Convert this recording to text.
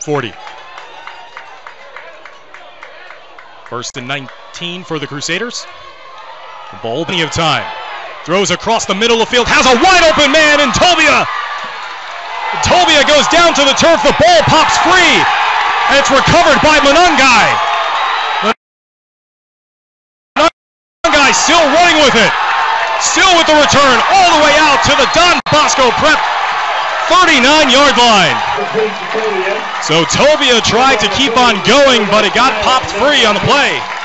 40. First and 19 for the Crusaders. The ball, plenty of time. Throws across the middle of the field, has a wide open man in Tobia. Tobia goes down to the turf, the ball pops free, and it's recovered by Manungai. Manungai still running with it. Still with the return, all the way out to the Don Bosco prep 39-yard line. So Tobia tried to keep on going, but it got popped free on the play.